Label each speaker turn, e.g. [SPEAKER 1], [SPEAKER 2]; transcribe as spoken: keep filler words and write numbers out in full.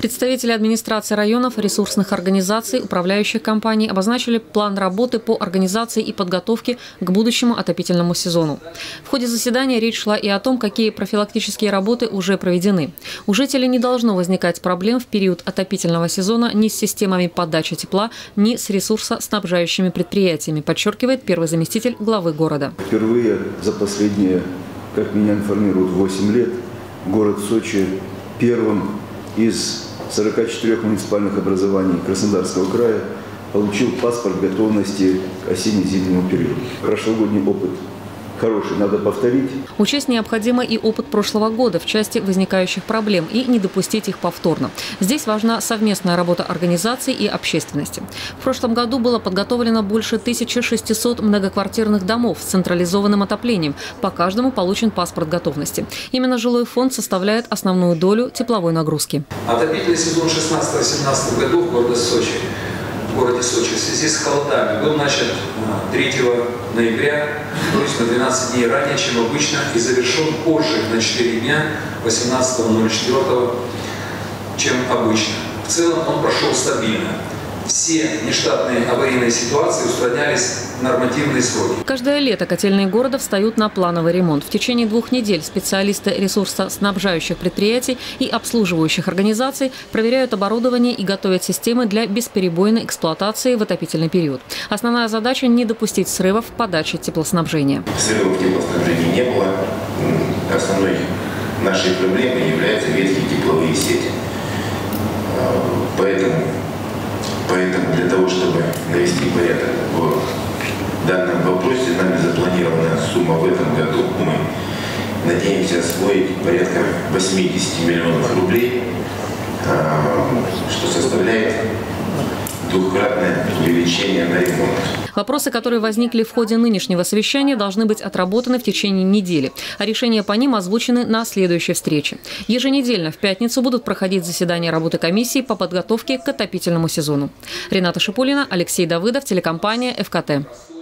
[SPEAKER 1] Представители администрации районов, ресурсных организаций, управляющих компаний обозначили план работы по организации и подготовке к будущему отопительному сезону. В ходе заседания речь шла и о том, какие профилактические работы уже проведены. У жителей не должно возникать проблем в период отопительного сезона ни с системами подачи тепла, ни с ресурсоснабжающими предприятиями, подчеркивает первый заместитель главы города.
[SPEAKER 2] Впервые за последние, как меня информируют, восемь лет город Сочи первым из сорока четырёх муниципальных образований Краснодарского края получил паспорт готовности к осенне-зимнему периоду. Прошлогодний опыт хороший, надо повторить.
[SPEAKER 1] Учесть необходимо и опыт прошлого года в части возникающих проблем и не допустить их повторно. Здесь важна совместная работа организаций и общественности. В прошлом году было подготовлено больше тысячи шестисот многоквартирных домов с централизованным отоплением. По каждому получен паспорт готовности. Именно жилой фонд составляет основную долю тепловой нагрузки.
[SPEAKER 3] Отопительный сезон шестнадцатого-семнадцатого годов города Сочи. В городе Сочи в связи с холодами был начат третьего ноября, то есть на двенадцать дней ранее, чем обычно, и завершен позже на четыре дня, восемнадцатого ноль четвёртого, чем обычно. В целом он прошел стабильно. Все нештатные аварийные ситуации устранялись в нормативные сроки.
[SPEAKER 1] Каждое лето котельные города встают на плановый ремонт. В течение двух недель специалисты ресурсоснабжающих предприятий и обслуживающих организаций проверяют оборудование и готовят системы для бесперебойной эксплуатации в отопительный период. Основная задача – не допустить срывов в подаче теплоснабжения.
[SPEAKER 4] Срывов теплоснабжения не было. Основной нашей проблемой являются ветхие тепловые сети. Поэтому Поэтому для того, чтобы навести порядок в данном вопросе, нами запланирована сумма в этом году. Мы надеемся освоить порядка восьмидесяти миллионов рублей, что составляет двукратное увеличение на ремонт.
[SPEAKER 1] Вопросы, которые возникли в ходе нынешнего совещания, должны быть отработаны в течение недели, а решения по ним озвучены на следующей встрече. Еженедельно в пятницу будут проходить заседания работы комиссии по подготовке к отопительному сезону. Рената Шипулина, Алексей Давыдов, телекомпания ФКТ.